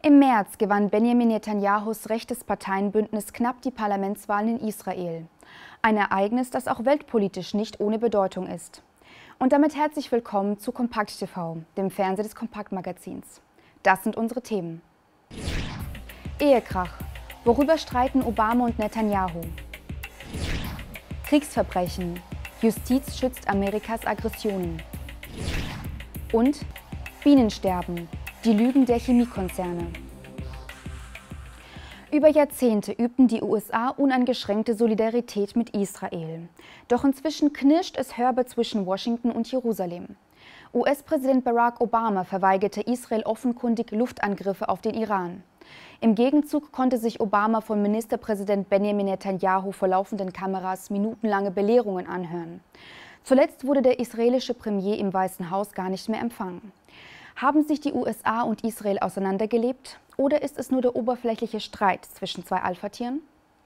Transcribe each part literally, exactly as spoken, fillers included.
Im März gewann Benjamin Netanyahus rechtes Parteienbündnis knapp die Parlamentswahlen in Israel. Ein Ereignis, das auch weltpolitisch nicht ohne Bedeutung ist. Und damit herzlich willkommen zu Kompakt T V, dem Fernsehen des Kompakt-Magazins. Das sind unsere Themen. Ehekrach. Worüber streiten Obama und Netanyahu? Kriegsverbrechen. Justiz schützt Amerikas Aggressionen. Und Bienensterben. Die Lügen der Chemiekonzerne. Über Jahrzehnte übten die U S A uneingeschränkte Solidarität mit Israel. Doch inzwischen knirscht es hörbar zwischen Washington und Jerusalem. U S-Präsident Barack Obama verweigerte Israel offenkundig Luftangriffe auf den Iran. Im Gegenzug konnte sich Obama von Ministerpräsident Benjamin Netanyahu vor laufenden Kameras minutenlange Belehrungen anhören. Zuletzt wurde der israelische Premier im Weißen Haus gar nicht mehr empfangen. Haben sich die U S A und Israel auseinandergelebt oder ist es nur der oberflächliche Streit zwischen zwei Alpha-Tieren?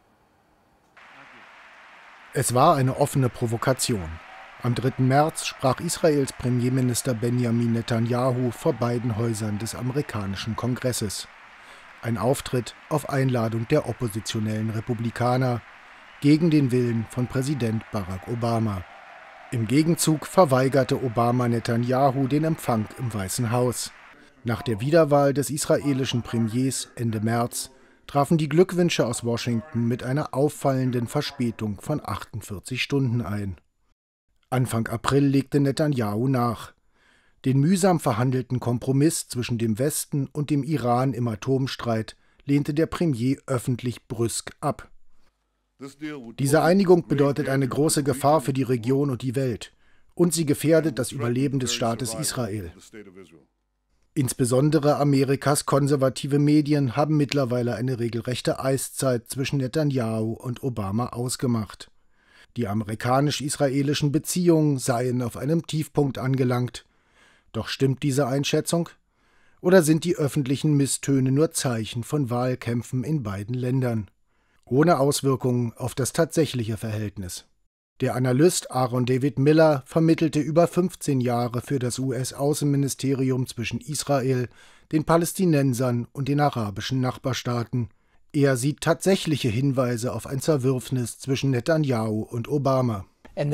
Es war eine offene Provokation. Am dritten März sprach Israels Premierminister Benjamin Netanyahu vor beiden Häusern des amerikanischen Kongresses. Ein Auftritt auf Einladung der oppositionellen Republikaner gegen den Willen von Präsident Barack Obama. Im Gegenzug verweigerte Obama Netanyahu den Empfang im Weißen Haus. Nach der Wiederwahl des israelischen Premiers Ende März trafen die Glückwünsche aus Washington mit einer auffallenden Verspätung von achtundvierzig Stunden ein. Anfang April legte Netanyahu nach. Den mühsam verhandelten Kompromiss zwischen dem Westen und dem Iran im Atomstreit lehnte der Premier öffentlich brüsk ab. Diese Einigung bedeutet eine große Gefahr für die Region und die Welt, und sie gefährdet das Überleben des Staates Israel. Insbesondere Amerikas konservative Medien haben mittlerweile eine regelrechte Eiszeit zwischen Netanyahu und Obama ausgemacht. Die amerikanisch-israelischen Beziehungen seien auf einem Tiefpunkt angelangt. Doch stimmt diese Einschätzung? Oder sind die öffentlichen Misstöne nur Zeichen von Wahlkämpfen in beiden Ländern? Ohne Auswirkungen auf das tatsächliche Verhältnis. Der Analyst Aaron David Miller vermittelte über fünfzehn Jahre für das U S-Außenministerium zwischen Israel, den Palästinensern und den arabischen Nachbarstaaten. Er sieht tatsächliche Hinweise auf ein Zerwürfnis zwischen Netanyahu und Obama.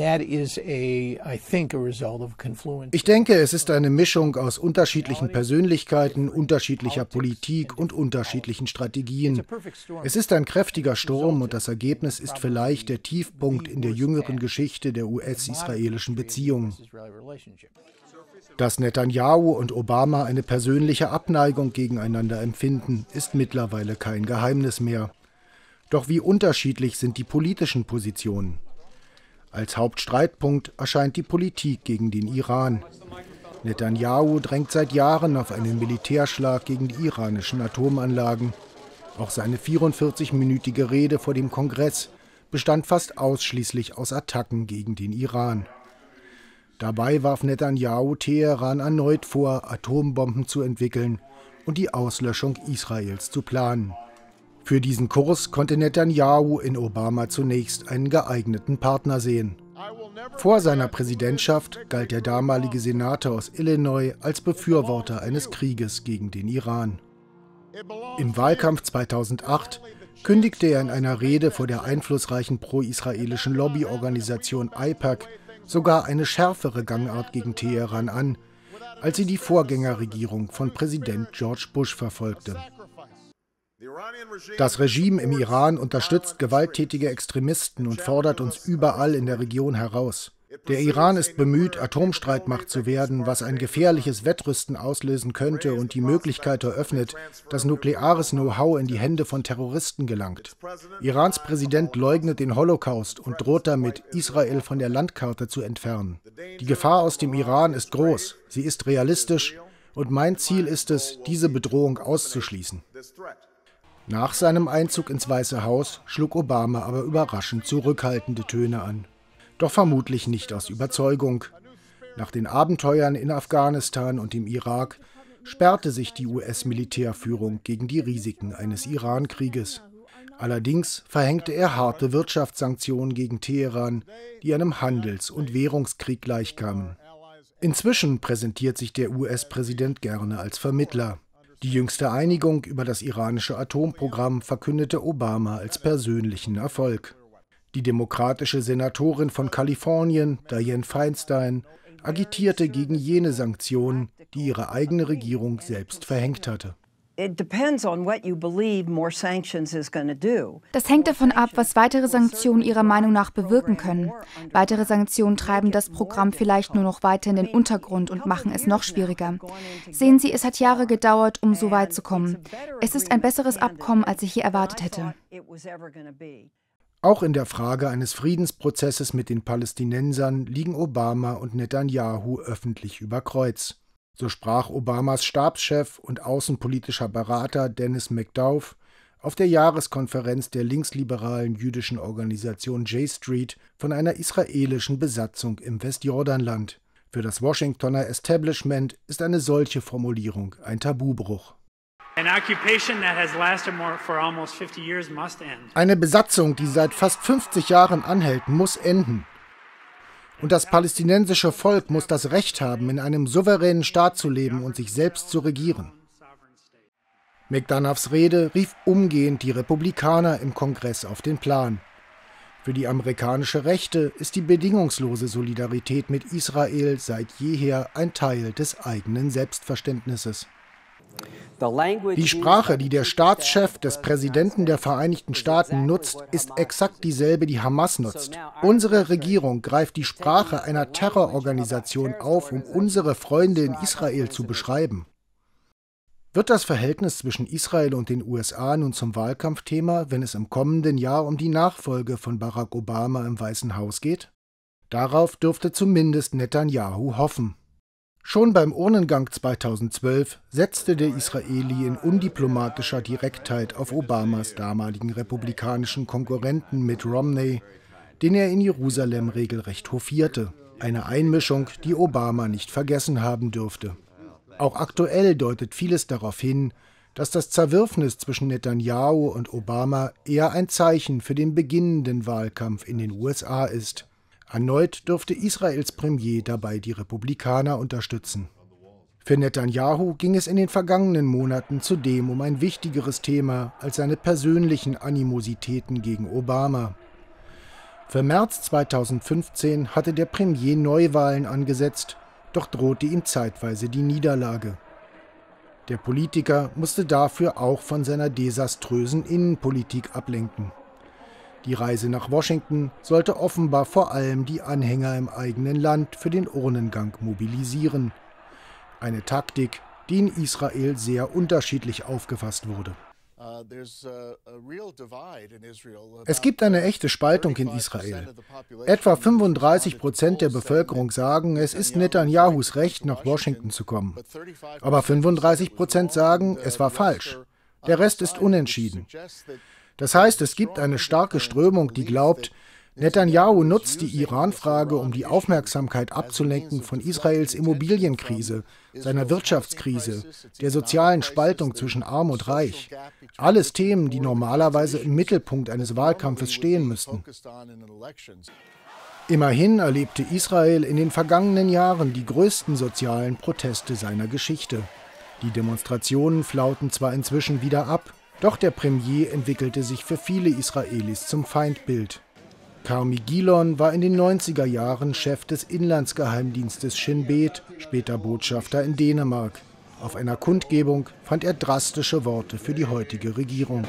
Ich denke, es ist eine Mischung aus unterschiedlichen Persönlichkeiten, unterschiedlicher Politik und unterschiedlichen Strategien. Es ist ein kräftiger Sturm und das Ergebnis ist vielleicht der Tiefpunkt in der jüngeren Geschichte der U S-israelischen Beziehungen. Dass Netanyahu und Obama eine persönliche Abneigung gegeneinander empfinden, ist mittlerweile kein Geheimnis mehr. Doch wie unterschiedlich sind die politischen Positionen? Als Hauptstreitpunkt erscheint die Politik gegen den Iran. Netanyahu drängt seit Jahren auf einen Militärschlag gegen die iranischen Atomanlagen. Auch seine vierundvierzigminütige Rede vor dem Kongress bestand fast ausschließlich aus Attacken gegen den Iran. Dabei warf Netanyahu Teheran erneut vor, Atombomben zu entwickeln und die Auslöschung Israels zu planen. Für diesen Kurs konnte Netanyahu in Obama zunächst einen geeigneten Partner sehen. Vor seiner Präsidentschaft galt der damalige Senator aus Illinois als Befürworter eines Krieges gegen den Iran. Im Wahlkampf zweitausendacht kündigte er in einer Rede vor der einflussreichen pro-israelischen Lobbyorganisation AIPAC sogar eine schärfere Gangart gegen Teheran an, als sie die Vorgängerregierung von Präsident George Bush verfolgte. Das Regime im Iran unterstützt gewalttätige Extremisten und fordert uns überall in der Region heraus. Der Iran ist bemüht, Atomstreitmacht zu werden, was ein gefährliches Wettrüsten auslösen könnte und die Möglichkeit eröffnet, dass nukleares Know-how in die Hände von Terroristen gelangt. Irans Präsident leugnet den Holocaust und droht damit, Israel von der Landkarte zu entfernen. Die Gefahr aus dem Iran ist groß, sie ist realistisch und mein Ziel ist es, diese Bedrohung auszuschließen. Nach seinem Einzug ins Weiße Haus schlug Obama aber überraschend zurückhaltende Töne an. Doch vermutlich nicht aus Überzeugung. Nach den Abenteuern in Afghanistan und im Irak sperrte sich die U S-Militärführung gegen die Risiken eines Iran-Krieges. Allerdings verhängte er harte Wirtschaftssanktionen gegen Teheran, die einem Handels- und Währungskrieg gleichkamen. Inzwischen präsentiert sich der U S-Präsident gerne als Vermittler. Die jüngste Einigung über das iranische Atomprogramm verkündete Obama als persönlichen Erfolg. Die demokratische Senatorin von Kalifornien, Dianne Feinstein, agitierte gegen jene Sanktionen, die ihre eigene Regierung selbst verhängt hatte. Das hängt davon ab, was weitere Sanktionen Ihrer Meinung nach bewirken können. Weitere Sanktionen treiben das Programm vielleicht nur noch weiter in den Untergrund und machen es noch schwieriger. Sehen Sie, es hat Jahre gedauert, um so weit zu kommen. Es ist ein besseres Abkommen, als ich je erwartet hätte. Auch in der Frage eines Friedensprozesses mit den Palästinensern liegen Obama und Netanyahu öffentlich über Kreuz. So sprach Obamas Stabschef und außenpolitischer Berater Dennis McDough auf der Jahreskonferenz der linksliberalen jüdischen Organisation J Street von einer israelischen Besatzung im Westjordanland. Für das Washingtoner Establishment ist eine solche Formulierung ein Tabubruch. Eine Besatzung, die seit fast fünfzig Jahren anhält, muss enden. Und das palästinensische Volk muss das Recht haben, in einem souveränen Staat zu leben und sich selbst zu regieren. McDonoughs Rede rief umgehend die Republikaner im Kongress auf den Plan. Für die amerikanische Rechte ist die bedingungslose Solidarität mit Israel seit jeher ein Teil des eigenen Selbstverständnisses. Die Sprache, die der Staatschef des Präsidenten der Vereinigten Staaten nutzt, ist exakt dieselbe, die Hamas nutzt. Unsere Regierung greift die Sprache einer Terrororganisation auf, um unsere Freunde in Israel zu beschreiben. Wird das Verhältnis zwischen Israel und den U S A nun zum Wahlkampfthema, wenn es im kommenden Jahr um die Nachfolge von Barack Obama im Weißen Haus geht? Darauf dürfte zumindest Netanyahu hoffen. Schon beim Urnengang zweitausendzwölf setzte der Israeli in undiplomatischer Direktheit auf Obamas damaligen republikanischen Konkurrenten Mitt Romney, den er in Jerusalem regelrecht hofierte. Eine Einmischung, die Obama nicht vergessen haben dürfte. Auch aktuell deutet vieles darauf hin, dass das Zerwürfnis zwischen Netanyahu und Obama eher ein Zeichen für den beginnenden Wahlkampf in den U S A ist. Erneut dürfte Israels Premier dabei die Republikaner unterstützen. Für Netanyahu ging es in den vergangenen Monaten zudem um ein wichtigeres Thema als seine persönlichen Animositäten gegen Obama. Für März zweitausendfünfzehn hatte der Premier Neuwahlen angesetzt, doch drohte ihm zeitweise die Niederlage. Der Politiker musste dafür auch von seiner desaströsen Innenpolitik ablenken. Die Reise nach Washington sollte offenbar vor allem die Anhänger im eigenen Land für den Urnengang mobilisieren. Eine Taktik, die in Israel sehr unterschiedlich aufgefasst wurde. Es gibt eine echte Spaltung in Israel. Etwa fünfunddreißig Prozent der Bevölkerung sagen, es ist Netanyahus Recht, nach Washington zu kommen. Aber fünfunddreißig Prozent sagen, es war falsch. Der Rest ist unentschieden. Das heißt, es gibt eine starke Strömung, die glaubt, Netanyahu nutzt die Iran-Frage, um die Aufmerksamkeit abzulenken von Israels Immobilienkrise, seiner Wirtschaftskrise, der sozialen Spaltung zwischen Arm und Reich. Alles Themen, die normalerweise im Mittelpunkt eines Wahlkampfes stehen müssten. Immerhin erlebte Israel in den vergangenen Jahren die größten sozialen Proteste seiner Geschichte. Die Demonstrationen flauten zwar inzwischen wieder ab, doch der Premier entwickelte sich für viele Israelis zum Feindbild. Carmi Gilon war in den neunziger Jahren Chef des Inlandsgeheimdienstes Shin Bet, später Botschafter in Dänemark. Auf einer Kundgebung fand er drastische Worte für die heutige Regierung.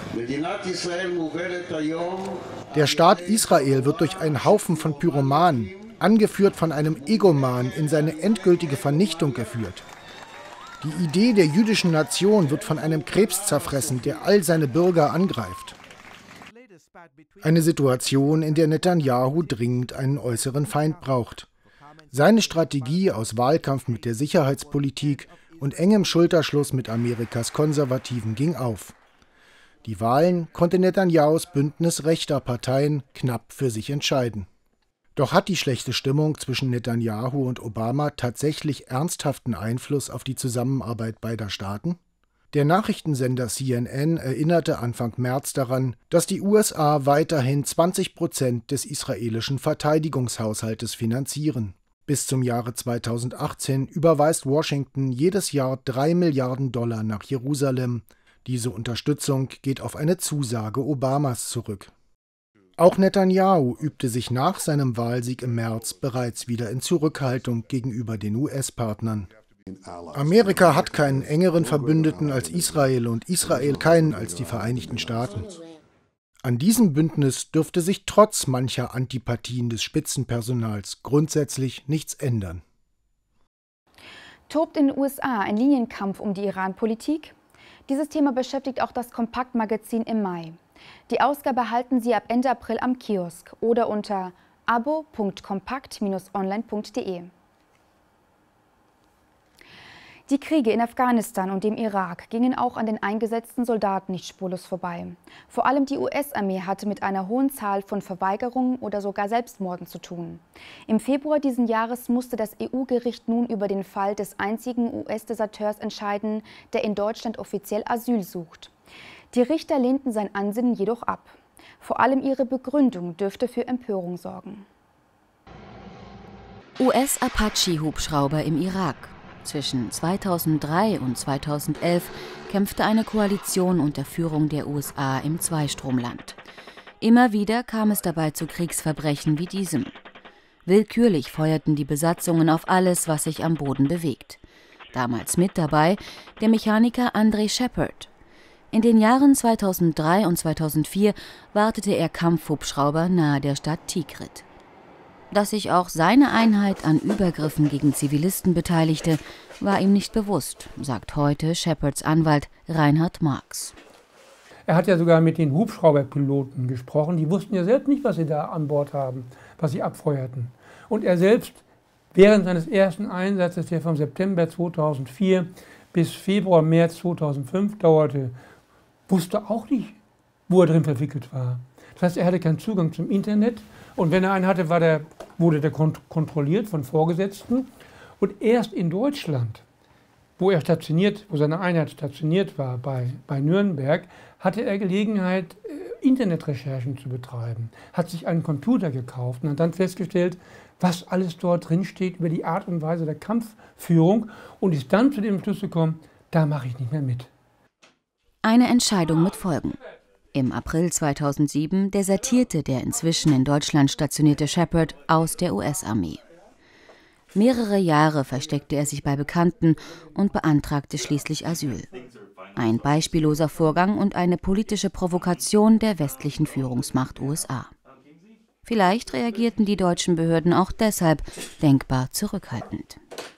Der Staat Israel wird durch einen Haufen von Pyromanen, angeführt von einem Egoman, in seine endgültige Vernichtung geführt. Die Idee der jüdischen Nation wird von einem Krebs zerfressen, der all seine Bürger angreift. Eine Situation, in der Netanyahu dringend einen äußeren Feind braucht. Seine Strategie aus Wahlkampf mit der Sicherheitspolitik und engem Schulterschluss mit Amerikas Konservativen ging auf. Die Wahlen konnte Netanyahus Bündnis rechter Parteien knapp für sich entscheiden. Doch hat die schlechte Stimmung zwischen Netanyahu und Obama tatsächlich ernsthaften Einfluss auf die Zusammenarbeit beider Staaten? Der Nachrichtensender C N N erinnerte Anfang März daran, dass die U S A weiterhin zwanzig Prozent des israelischen Verteidigungshaushaltes finanzieren. Bis zum Jahre zweitausendachtzehn überweist Washington jedes Jahr drei Milliarden Dollar nach Jerusalem. Diese Unterstützung geht auf eine Zusage Obamas zurück. Auch Netanyahu übte sich nach seinem Wahlsieg im März bereits wieder in Zurückhaltung gegenüber den U S-Partnern. Amerika hat keinen engeren Verbündeten als Israel und Israel keinen als die Vereinigten Staaten. An diesem Bündnis dürfte sich trotz mancher Antipathien des Spitzenpersonals grundsätzlich nichts ändern. Tobt in den U S A ein Linienkampf um die Iran-Politik? Dieses Thema beschäftigt auch das Kompakt-Magazin im Mai. Die Ausgabe erhalten Sie ab Ende April am Kiosk oder unter abo punkt kompakt Bindestrich online punkt de. Die Kriege in Afghanistan und dem Irak gingen auch an den eingesetzten Soldaten nicht spurlos vorbei. Vor allem die U S-Armee hatte mit einer hohen Zahl von Verweigerungen oder sogar Selbstmorden zu tun. Im Februar diesen Jahres musste das E U-Gericht nun über den Fall des einzigen U S-Deserteurs entscheiden, der in Deutschland offiziell Asyl sucht. Die Richter lehnten sein Ansinnen jedoch ab. Vor allem ihre Begründung dürfte für Empörung sorgen. U S-Apache-Hubschrauber im Irak. Zwischen zweitausenddrei und zweitausendelf kämpfte eine Koalition unter Führung der U S A im Zweistromland. Immer wieder kam es dabei zu Kriegsverbrechen wie diesem. Willkürlich feuerten die Besatzungen auf alles, was sich am Boden bewegt. Damals mit dabei der Mechaniker Andrei Shepard. In den Jahren zweitausenddrei und zweitausendvier wartete er Kampfhubschrauber nahe der Stadt Tikrit. Dass sich auch seine Einheit an Übergriffen gegen Zivilisten beteiligte, war ihm nicht bewusst, sagt heute Shepards Anwalt Reinhard Marx. Er hat ja sogar mit den Hubschrauberpiloten gesprochen. Die wussten ja selbst nicht, was sie da an Bord haben, was sie abfeuerten. Und er selbst, während seines ersten Einsatzes, der vom September zweitausendvier bis Februar, März zweitausendfünf dauerte, wusste auch nicht, wo er drin verwickelt war. Das heißt, er hatte keinen Zugang zum Internet. Und wenn er einen hatte, war der, wurde der kont kontrolliert von Vorgesetzten. Und erst in Deutschland, wo er stationiert, wo seine Einheit stationiert war, bei, bei Nürnberg, hatte er Gelegenheit, äh, Internetrecherchen zu betreiben. Hat sich einen Computer gekauft und hat dann festgestellt, was alles dort drin steht über die Art und Weise der Kampfführung und ist dann zu dem Schluss gekommen, da mache ich nicht mehr mit. Eine Entscheidung mit Folgen. Im April zweitausendsieben desertierte der inzwischen in Deutschland stationierte Shepard aus der U S-Armee. Mehrere Jahre versteckte er sich bei Bekannten und beantragte schließlich Asyl. Ein beispielloser Vorgang und eine politische Provokation der westlichen Führungsmacht U S A. Vielleicht reagierten die deutschen Behörden auch deshalb denkbar zurückhaltend.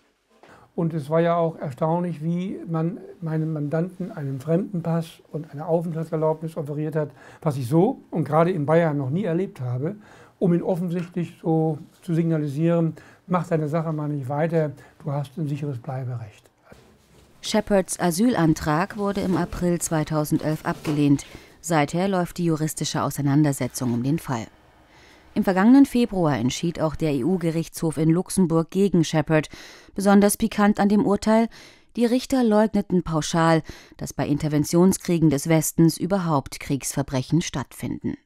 Und es war ja auch erstaunlich, wie man meinem Mandanten einen Fremdenpass und eine Aufenthaltserlaubnis offeriert hat, was ich so und gerade in Bayern noch nie erlebt habe, um ihn offensichtlich so zu signalisieren, mach deine Sache mal nicht weiter, du hast ein sicheres Bleiberecht. Shepards Asylantrag wurde im April zweitausendelf abgelehnt. Seither läuft die juristische Auseinandersetzung um den Fall. Im vergangenen Februar entschied auch der E U-Gerichtshof in Luxemburg gegen Shepard. Besonders pikant an dem Urteil: Die Richter leugneten pauschal, dass bei Interventionskriegen des Westens überhaupt Kriegsverbrechen stattfinden.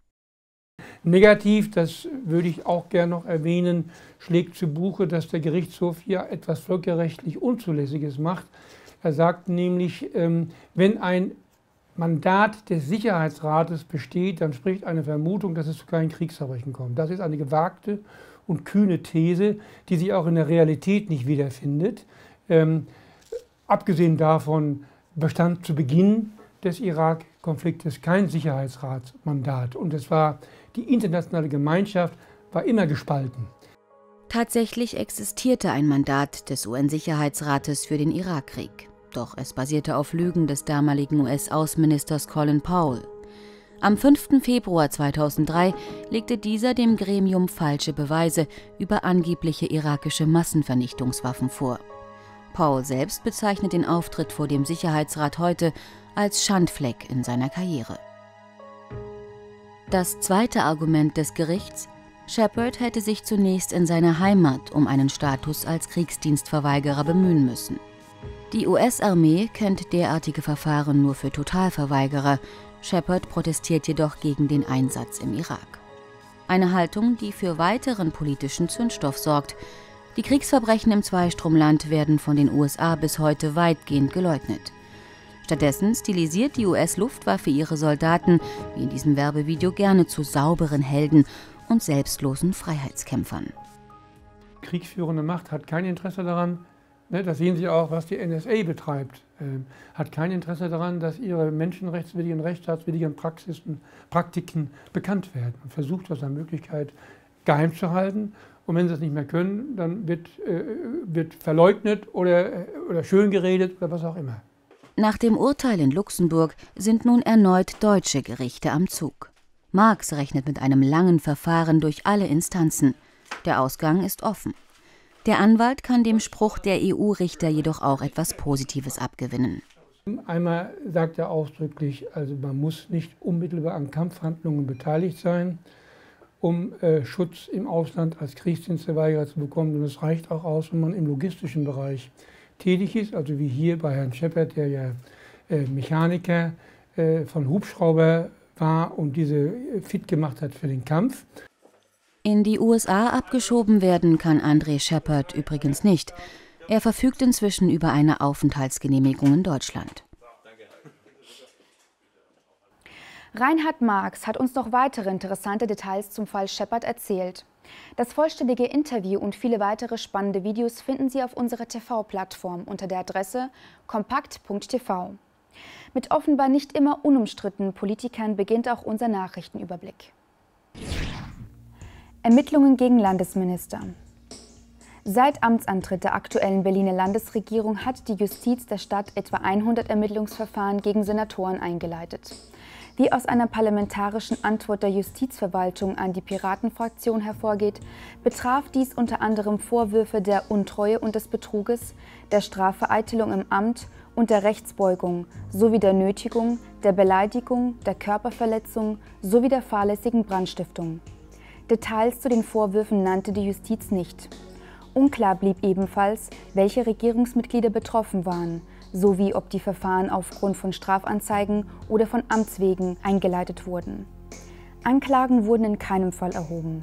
Negativ, das würde ich auch gerne noch erwähnen, schlägt zu Buche, dass der Gerichtshof hier etwas völkerrechtlich Unzulässiges macht. Er sagt nämlich, wenn ein Mandat des Sicherheitsrates besteht, dann spricht eine Vermutung, dass es zu keinen Kriegsverbrechen kommt. Das ist eine gewagte und kühne These, die sich auch in der Realität nicht wiederfindet. Ähm, abgesehen davon bestand zu Beginn des Irak-Konfliktes kein Sicherheitsratsmandat und es war, die internationale Gemeinschaft war immer gespalten. Tatsächlich existierte ein Mandat des U N-Sicherheitsrates für den Irakkrieg. Doch es basierte auf Lügen des damaligen U S-Außenministers Colin Powell. Am fünften Februar zweitausenddrei legte dieser dem Gremium falsche Beweise über angebliche irakische Massenvernichtungswaffen vor. Powell selbst bezeichnet den Auftritt vor dem Sicherheitsrat heute als Schandfleck in seiner Karriere. Das zweite Argument des Gerichts: Shepard hätte sich zunächst in seiner Heimat um einen Status als Kriegsdienstverweigerer bemühen müssen. Die U S-Armee kennt derartige Verfahren nur für Totalverweigerer. Shepard protestiert jedoch gegen den Einsatz im Irak. Eine Haltung, die für weiteren politischen Zündstoff sorgt. Die Kriegsverbrechen im Zweistromland werden von den U S A bis heute weitgehend geleugnet. Stattdessen stilisiert die U S-Luftwaffe ihre Soldaten, wie in diesem Werbevideo, gerne zu sauberen Helden und selbstlosen Freiheitskämpfern. Kriegsführende Macht hat kein Interesse daran, ne, das sehen Sie auch, was die N S A betreibt, äh, hat kein Interesse daran, dass ihre menschenrechtswidrigen, rechtsstaatswidrigen Praxisen, Praktiken bekannt werden. Man versucht, was an Möglichkeit geheim zu halten. Und wenn sie es nicht mehr können, dann wird, äh, wird verleugnet oder, oder schön geredet oder was auch immer. Nach dem Urteil in Luxemburg sind nun erneut deutsche Gerichte am Zug. Marx rechnet mit einem langen Verfahren durch alle Instanzen. Der Ausgang ist offen. Der Anwalt kann dem Spruch der E U-Richter jedoch auch etwas Positives abgewinnen. Einmal sagt er ausdrücklich, also man muss nicht unmittelbar an Kampfhandlungen beteiligt sein, um äh, Schutz im Ausland als Kriegsdienstverweigerer zu bekommen. Und es reicht auch aus, wenn man im logistischen Bereich tätig ist, also wie hier bei Herrn Scheppert, der ja äh, Mechaniker äh, von Hubschrauber war und diese fit gemacht hat für den Kampf. In die U S A abgeschoben werden kann André Scheppert übrigens nicht. Er verfügt inzwischen über eine Aufenthaltsgenehmigung in Deutschland. Reinhard Marx hat uns noch weitere interessante Details zum Fall Scheppert erzählt. Das vollständige Interview und viele weitere spannende Videos finden Sie auf unserer T V-Plattform unter der Adresse kompakt punkt t v. Mit offenbar nicht immer unumstrittenen Politikern beginnt auch unser Nachrichtenüberblick. Ermittlungen gegen Landesminister. Seit Amtsantritt der aktuellen Berliner Landesregierung hat die Justiz der Stadt etwa hundert Ermittlungsverfahren gegen Senatoren eingeleitet. Wie aus einer parlamentarischen Antwort der Justizverwaltung an die Piratenfraktion hervorgeht, betraf dies unter anderem Vorwürfe der Untreue und des Betruges, der Strafvereitelung im Amt und der Rechtsbeugung sowie der Nötigung, der Beleidigung, der Körperverletzung sowie der fahrlässigen Brandstiftung. Details zu den Vorwürfen nannte die Justiz nicht. Unklar blieb ebenfalls, welche Regierungsmitglieder betroffen waren, sowie ob die Verfahren aufgrund von Strafanzeigen oder von Amts wegen eingeleitet wurden. Anklagen wurden in keinem Fall erhoben.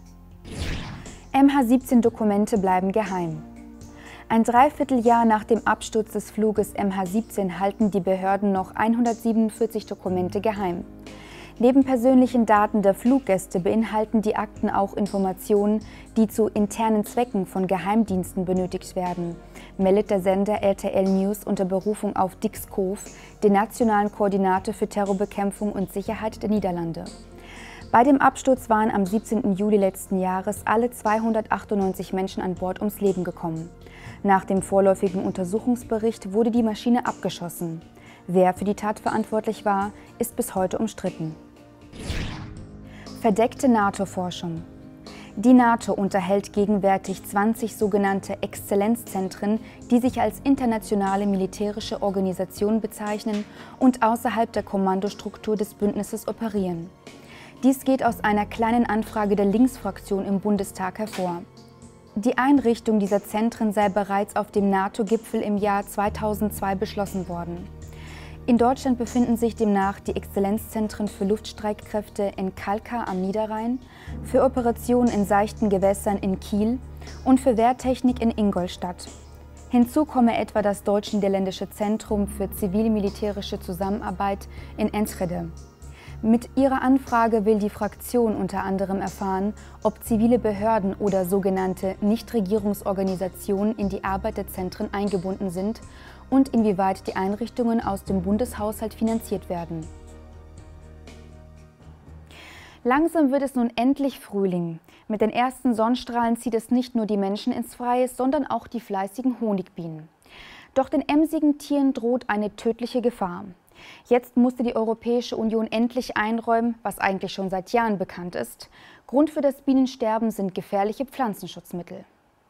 M H siebzehn Dokumente bleiben geheim. Ein Dreivierteljahr nach dem Absturz des Fluges M H siebzehn halten die Behörden noch hundertsiebenundvierzig Dokumente geheim. Neben persönlichen Daten der Fluggäste beinhalten die Akten auch Informationen, die zu internen Zwecken von Geheimdiensten benötigt werden, meldet der Sender R T L News unter Berufung auf Dick Schoof, den nationalen Koordinator für Terrorbekämpfung und Sicherheit der Niederlande. Bei dem Absturz waren am siebzehnten Juli letzten Jahres alle zweihundertachtundneunzig Menschen an Bord ums Leben gekommen. Nach dem vorläufigen Untersuchungsbericht wurde die Maschine abgeschossen. Wer für die Tat verantwortlich war, ist bis heute umstritten. Verdeckte NATO-Forschung. Die NATO unterhält gegenwärtig zwanzig sogenannte Exzellenzzentren, die sich als internationale militärische Organisation bezeichnen und außerhalb der Kommandostruktur des Bündnisses operieren. Dies geht aus einer kleinen Anfrage der Linksfraktion im Bundestag hervor. Die Einrichtung dieser Zentren sei bereits auf dem NATO-Gipfel im Jahr zweitausendzwei beschlossen worden. In Deutschland befinden sich demnach die Exzellenzzentren für Luftstreitkräfte in Kalkar am Niederrhein, für Operationen in seichten Gewässern in Kiel und für Wehrtechnik in Ingolstadt. Hinzu komme etwa das Deutsch-Niederländische Zentrum für zivil-militärische Zusammenarbeit in Enschede. Mit ihrer Anfrage will die Fraktion unter anderem erfahren, ob zivile Behörden oder sogenannte Nichtregierungsorganisationen in die Arbeit der Zentren eingebunden sind und inwieweit die Einrichtungen aus dem Bundeshaushalt finanziert werden. Langsam wird es nun endlich Frühling. Mit den ersten Sonnenstrahlen zieht es nicht nur die Menschen ins Freie, sondern auch die fleißigen Honigbienen. Doch den emsigen Tieren droht eine tödliche Gefahr. Jetzt musste die Europäische Union endlich einräumen, was eigentlich schon seit Jahren bekannt ist. Grund für das Bienensterben sind gefährliche Pflanzenschutzmittel.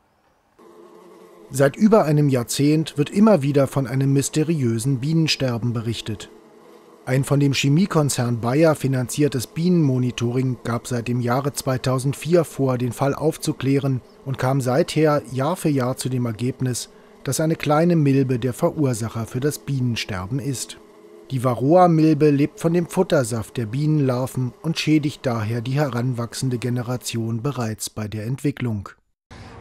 Seit über einem Jahrzehnt wird immer wieder von einem mysteriösen Bienensterben berichtet. Ein von dem Chemiekonzern Bayer finanziertes Bienenmonitoring gab seit dem Jahre zweitausendvier vor, den Fall aufzuklären und kam seither Jahr für Jahr zu dem Ergebnis, dass eine kleine Milbe der Verursacher für das Bienensterben ist. Die Varroa-Milbe lebt von dem Futtersaft der Bienenlarven und schädigt daher die heranwachsende Generation bereits bei der Entwicklung.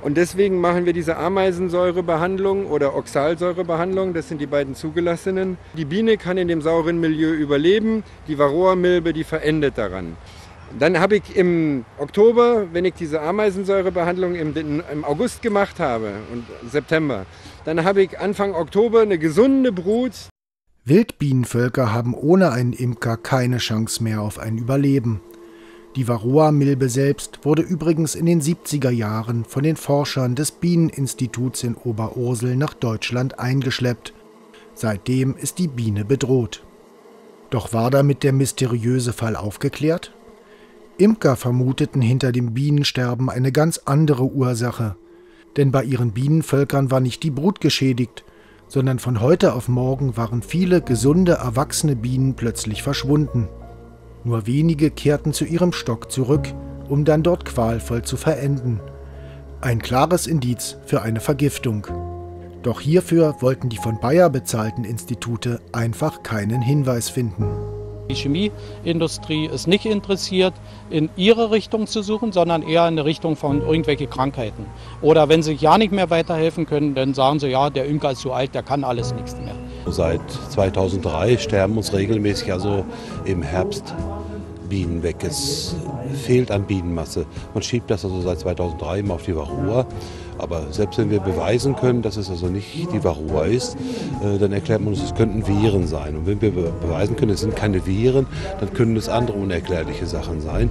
Und deswegen machen wir diese Ameisensäurebehandlung oder Oxalsäurebehandlung, das sind die beiden zugelassenen. Die Biene kann in dem sauren Milieu überleben, die Varroa-Milbe, die verendet daran. Dann habe ich im Oktober, wenn ich diese Ameisensäurebehandlung im, im August gemacht habe und September, dann habe ich Anfang Oktober eine gesunde Brut. Wildbienenvölker haben ohne einen Imker keine Chance mehr auf ein Überleben. Die Varroa-Milbe selbst wurde übrigens in den siebziger Jahren von den Forschern des Bieneninstituts in Oberursel nach Deutschland eingeschleppt. Seitdem ist die Biene bedroht. Doch war damit der mysteriöse Fall aufgeklärt? Imker vermuteten hinter dem Bienensterben eine ganz andere Ursache. Denn bei ihren Bienenvölkern war nicht die Brut geschädigt, sondern von heute auf morgen waren viele gesunde, erwachsene Bienen plötzlich verschwunden. Nur wenige kehrten zu ihrem Stock zurück, um dann dort qualvoll zu verenden. Ein klares Indiz für eine Vergiftung. Doch hierfür wollten die von Bayer bezahlten Institute einfach keinen Hinweis finden. Die Chemieindustrie ist nicht interessiert, in ihre Richtung zu suchen, sondern eher in der Richtung von irgendwelchen Krankheiten. Oder wenn sie ja nicht mehr weiterhelfen können, dann sagen sie, ja, der Imker ist zu alt, der kann alles nichts mehr. Seit zweitausenddrei sterben uns regelmäßig also im Herbst Bienen weg. Es fehlt an Bienenmasse. Man schiebt das also seit zweitausenddrei immer auf die Varroa. Aber selbst wenn wir beweisen können, dass es also nicht die Varroa ist, äh, dann erklärt man uns, es könnten Viren sein. Und wenn wir be beweisen können, es sind keine Viren, dann können es andere unerklärliche Sachen sein.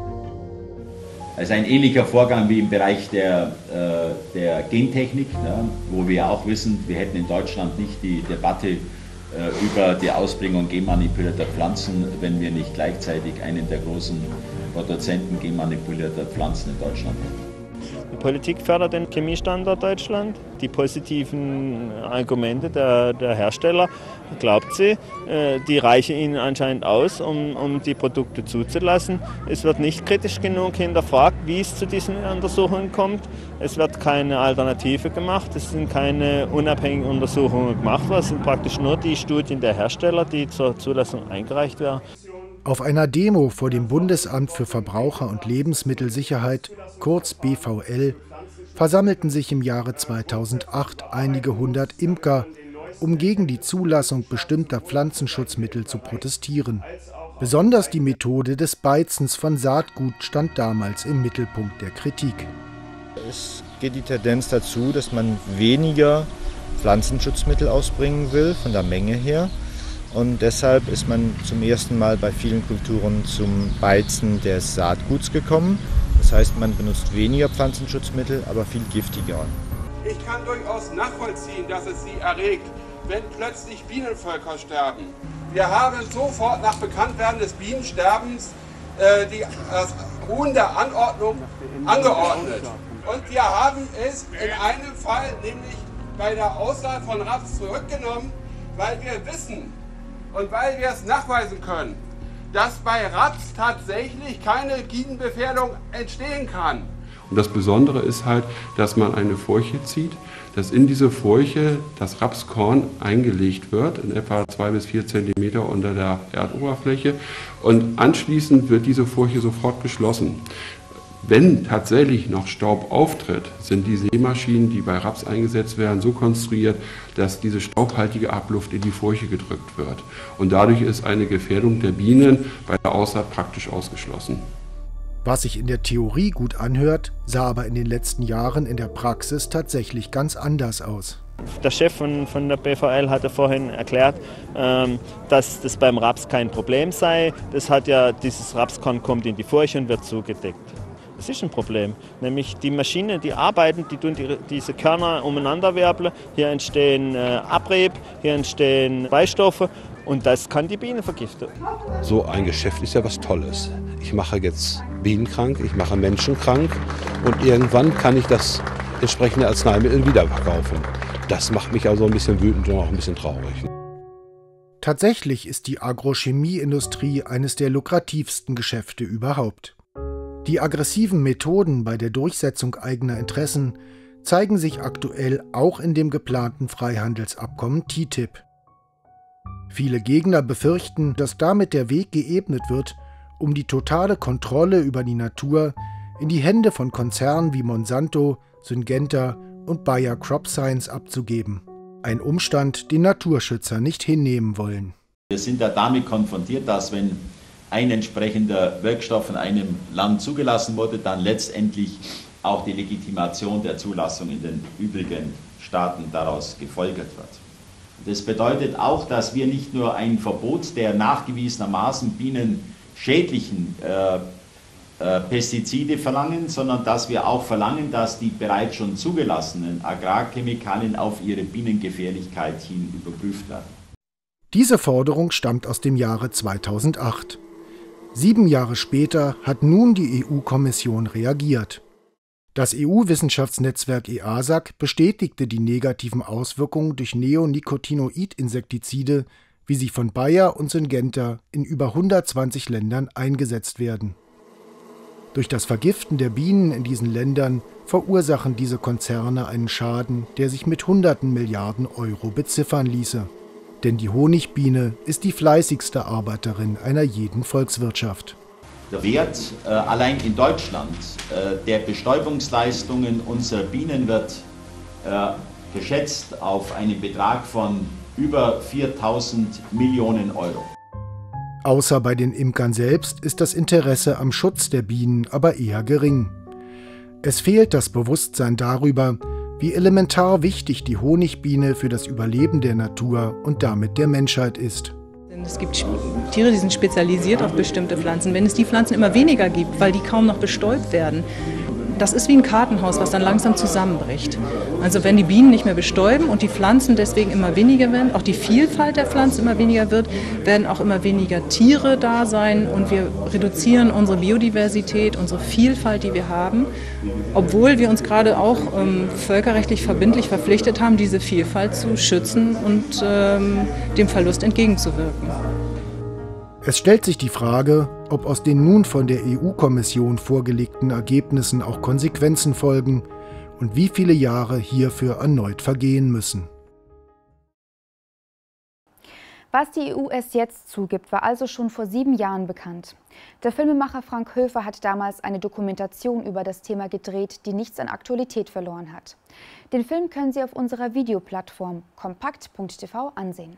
Also ein ähnlicher Vorgang wie im Bereich der, äh, der Gentechnik, ja, wo wir auch wissen, wir hätten in Deutschland nicht die Debatte äh, über die Ausbringung genmanipulierter Pflanzen, wenn wir nicht gleichzeitig einen der großen Produzenten genmanipulierter Pflanzen in Deutschland hätten. Die Politik fördert den Chemiestandort Deutschland. Die positiven Argumente der, der Hersteller, glaubt sie, die reichen ihnen anscheinend aus, um, um die Produkte zuzulassen. Es wird nicht kritisch genug hinterfragt, wie es zu diesen Untersuchungen kommt. Es wird keine Alternative gemacht, es sind keine unabhängigen Untersuchungen gemacht worden. Es sind praktisch nur die Studien der Hersteller, die zur Zulassung eingereicht werden. Auf einer Demo vor dem Bundesamt für Verbraucher- und Lebensmittelsicherheit, kurz B V L, versammelten sich im Jahre zweitausendacht einige hundert Imker, um gegen die Zulassung bestimmter Pflanzenschutzmittel zu protestieren. Besonders die Methode des Beizens von Saatgut stand damals im Mittelpunkt der Kritik. Es geht die Tendenz dazu, dass man weniger Pflanzenschutzmittel ausbringen will, von der Menge her. Und deshalb ist man zum ersten Mal bei vielen Kulturen zum Beizen des Saatguts gekommen. Das heißt, man benutzt weniger Pflanzenschutzmittel, aber viel giftiger. Ich kann durchaus nachvollziehen, dass es Sie erregt, wenn plötzlich Bienenvölker sterben. Wir haben sofort nach Bekanntwerden des Bienensterbens äh, die äh, Ruhen der Anordnung angeordnet. Und wir haben es in einem Fall, nämlich bei der Auswahl von Raps, zurückgenommen, weil wir wissen, und weil wir es nachweisen können, dass bei Raps tatsächlich keine Bienenbefährdung entstehen kann. Und das Besondere ist halt, dass man eine Furche zieht, dass in diese Furche das Rapskorn eingelegt wird, in etwa zwei bis vier Zentimeter unter der Erdoberfläche. Und anschließend wird diese Furche sofort geschlossen. Wenn tatsächlich noch Staub auftritt, sind die Sämaschinen, die bei Raps eingesetzt werden, so konstruiert, dass diese staubhaltige Abluft in die Furche gedrückt wird. Und dadurch ist eine Gefährdung der Bienen bei der Aussaat praktisch ausgeschlossen. Was sich in der Theorie gut anhört, sah aber in den letzten Jahren in der Praxis tatsächlich ganz anders aus. Der Chef von, von der B V L hatte vorhin erklärt, ähm, dass das beim Raps kein Problem sei. Das hat ja, dieses Rapskorn kommt in die Furche und wird zugedeckt. Das ist ein Problem, nämlich die Maschinen, die arbeiten, die tun die, diese Körner umeinanderwirbeln. Hier entstehen äh, Abrieb, hier entstehen Beistoffe und das kann die Biene vergiften. So ein Geschäft ist ja was Tolles. Ich mache jetzt Bienen krank, ich mache Menschen krank und irgendwann kann ich das entsprechende Arzneimittel wieder verkaufen. Das macht mich also ein bisschen wütend und auch ein bisschen traurig. Tatsächlich ist die Agrochemieindustrie eines der lukrativsten Geschäfte überhaupt. Die aggressiven Methoden bei der Durchsetzung eigener Interessen zeigen sich aktuell auch in dem geplanten Freihandelsabkommen T T I P. Viele Gegner befürchten, dass damit der Weg geebnet wird, um die totale Kontrolle über die Natur in die Hände von Konzernen wie Monsanto, Syngenta und Bayer Crop Science abzugeben. Ein Umstand, den Naturschützer nicht hinnehmen wollen. Wir sind ja damit konfrontiert, dass wenn ein entsprechender Wirkstoff in einem Land zugelassen wurde, dann letztendlich auch die Legitimation der Zulassung in den übrigen Staaten daraus gefolgert wird. Das bedeutet auch, dass wir nicht nur ein Verbot der nachgewiesenermaßen bienenschädlichen äh, äh, Pestizide verlangen, sondern dass wir auch verlangen, dass die bereits schon zugelassenen Agrarchemikalien auf ihre Bienengefährlichkeit hin überprüft werden. Diese Forderung stammt aus dem Jahre zweitausendacht. Sieben Jahre später hat nun die E U-Kommission reagiert. Das E U-Wissenschaftsnetzwerk E A S A C bestätigte die negativen Auswirkungen durch Neonicotinoid-Insektizide, wie sie von Bayer und Syngenta in über hundertzwanzig Ländern eingesetzt werden. Durch das Vergiften der Bienen in diesen Ländern verursachen diese Konzerne einen Schaden, der sich mit hunderten Milliarden Euro beziffern ließe. Denn die Honigbiene ist die fleißigste Arbeiterin einer jeden Volkswirtschaft. Der Wert äh, allein in Deutschland äh, der Bestäubungsleistungen unserer Bienen wird äh, geschätzt auf einen Betrag von über viertausend Millionen Euro. Außer bei den Imkern selbst ist das Interesse am Schutz der Bienen aber eher gering. Es fehlt das Bewusstsein darüber, wie elementar wichtig die Honigbiene für das Überleben der Natur und damit der Menschheit ist. Es gibt Tiere, die sind spezialisiert auf bestimmte Pflanzen. Wenn es die Pflanzen immer weniger gibt, weil die kaum noch bestäubt werden, das ist wie ein Kartenhaus, was dann langsam zusammenbricht. Also wenn die Bienen nicht mehr bestäuben und die Pflanzen deswegen immer weniger werden, auch die Vielfalt der Pflanzen immer weniger wird, werden auch immer weniger Tiere da sein und wir reduzieren unsere Biodiversität, unsere Vielfalt, die wir haben, obwohl wir uns gerade auch ähm, völkerrechtlich verbindlich verpflichtet haben, diese Vielfalt zu schützen und ähm, dem Verlust entgegenzuwirken. Es stellt sich die Frage, ob aus den nun von der E U-Kommission vorgelegten Ergebnissen auch Konsequenzen folgen und wie viele Jahre hierfür erneut vergehen müssen. Was die E U erst jetzt zugibt, war also schon vor sieben Jahren bekannt. Der Filmemacher Frank Höfer hat damals eine Dokumentation über das Thema gedreht, die nichts an Aktualität verloren hat. Den Film können Sie auf unserer Videoplattform kompakt punkt t v ansehen.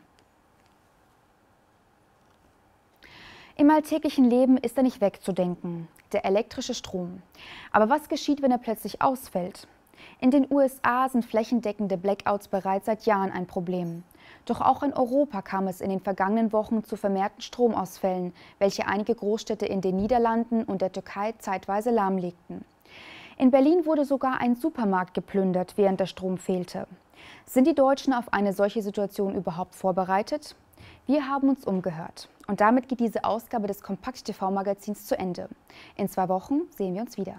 Im alltäglichen Leben ist er nicht wegzudenken, der elektrische Strom. Aber was geschieht, wenn er plötzlich ausfällt? In den U S A sind flächendeckende Blackouts bereits seit Jahren ein Problem. Doch auch in Europa kam es in den vergangenen Wochen zu vermehrten Stromausfällen, welche einige Großstädte in den Niederlanden und der Türkei zeitweise lahmlegten. In Berlin wurde sogar ein Supermarkt geplündert, während der Strom fehlte. Sind die Deutschen auf eine solche Situation überhaupt vorbereitet? Wir haben uns umgehört. Und damit geht diese Ausgabe des Kompakt T V-Magazins zu Ende. In zwei Wochen sehen wir uns wieder.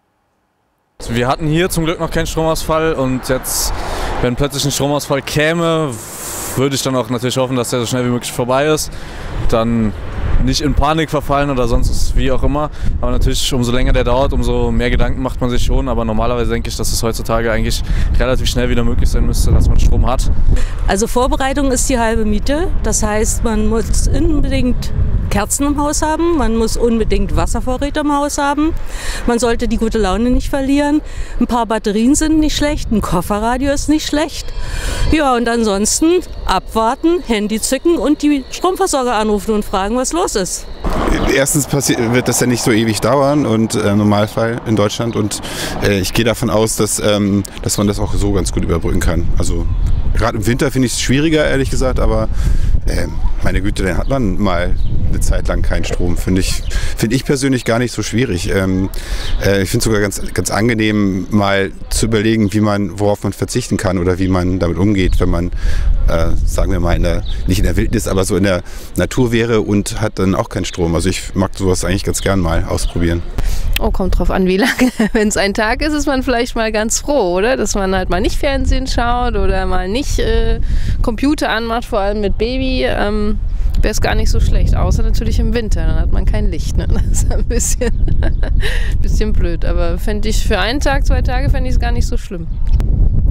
Wir hatten hier zum Glück noch keinen Stromausfall und jetzt, wenn plötzlich ein Stromausfall käme, würde ich dann auch natürlich hoffen, dass der so schnell wie möglich vorbei ist. Dann nicht in Panik verfallen oder sonst wie auch immer. Aber natürlich, umso länger der dauert, umso mehr Gedanken macht man sich schon. Aber normalerweise denke ich, dass es heutzutage eigentlich relativ schnell wieder möglich sein müsste, dass man Strom hat. Also Vorbereitung ist die halbe Miete. Das heißt, man muss unbedingt Kerzen im Haus haben, man muss unbedingt Wasservorräte im Haus haben. Man sollte die gute Laune nicht verlieren. Ein paar Batterien sind nicht schlecht, ein Kofferradio ist nicht schlecht. Ja, und ansonsten abwarten, Handy zücken und die Stromversorger anrufen und fragen, was los ist. Erstens wird das ja nicht so ewig dauern und äh, im Normalfall in Deutschland und äh, ich gehe davon aus, dass, ähm, dass man das auch so ganz gut überbrücken kann. Also gerade im Winter finde ich es schwieriger, ehrlich gesagt, aber äh, meine Güte, dann hat man mal eine Zeit lang keinen Strom. Finde ich, find ich persönlich gar nicht so schwierig. Ähm, äh, ich finde es sogar ganz, ganz angenehm, mal zu überlegen, wie man, worauf man verzichten kann oder wie man damit umgeht, wenn man, äh, sagen wir mal, in der, nicht in der Wildnis, aber so in der Natur wäre und hat dann auch keinen Strom. Also ich mag sowas eigentlich ganz gern mal ausprobieren. Oh, kommt drauf an, wie lange. Wenn es ein Tag ist, ist man vielleicht mal ganz froh, oder? Dass man halt mal nicht Fernsehen schaut oder mal nicht äh, Computer anmacht, vor allem mit Baby. Ähm, wäre es gar nicht so schlecht, außer natürlich im Winter, dann hat man kein Licht. Ne? Das ist ein bisschen, bisschen blöd, aber fände ich für einen Tag, zwei Tage fände ich es gar nicht so schlimm.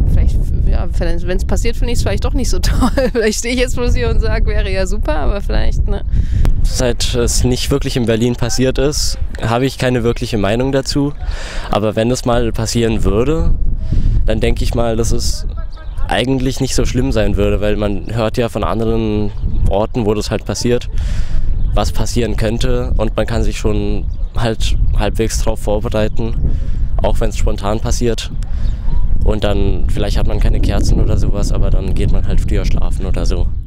vielleicht, ja, wenn es passiert, finde ich es vielleicht doch nicht so toll. Vielleicht stehe ich jetzt bloß hier und sage, wäre ja super, aber vielleicht, ne. Seit es nicht wirklich in Berlin passiert ist, habe ich keine wirkliche Meinung dazu. Aber wenn es mal passieren würde, dann denke ich mal, dass es eigentlich nicht so schlimm sein würde, weil man hört ja von anderen Orten, wo das halt passiert, was passieren könnte, und man kann sich schon halt halbwegs drauf vorbereiten, auch wenn es spontan passiert. Und dann, vielleicht hat man keine Kerzen oder sowas, aber dann geht man halt früher schlafen oder so.